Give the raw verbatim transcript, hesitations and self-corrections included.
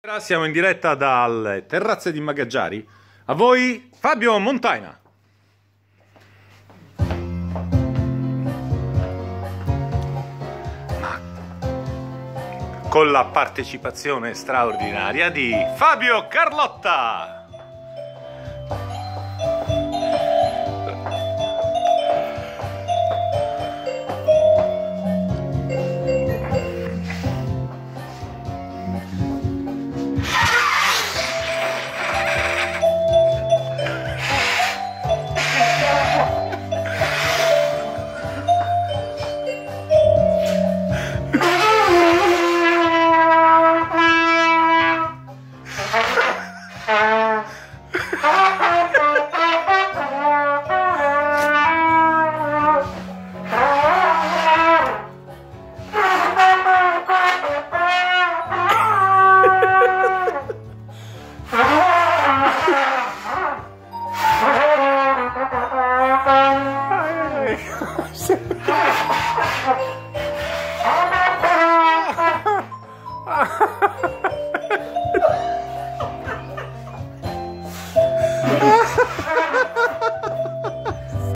Siamo in diretta dalle terrazze di Magaggiari. A voi Fabio Montaina. Ma con la partecipazione straordinaria di Fabio Carlotta. Sì.